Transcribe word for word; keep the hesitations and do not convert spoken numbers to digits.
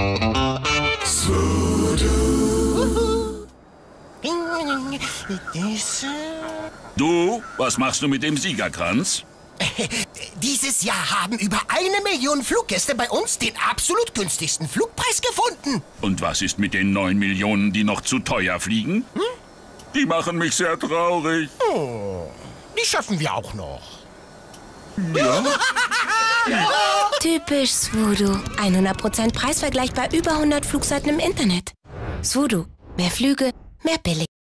Du, was machst du mit dem Siegerkranz? Dieses Jahr haben über eine Million Fluggäste bei uns den absolut günstigsten Flugpreis gefunden. Und was ist mit den neun Millionen, die noch zu teuer fliegen? Hm? Die machen mich sehr traurig. Oh, die schaffen wir auch noch. Ja? Typisch Swoodoo. hundert Prozent Preisvergleich bei über hundert Flugseiten im Internet. Swoodoo. Mehr Flüge, mehr billig.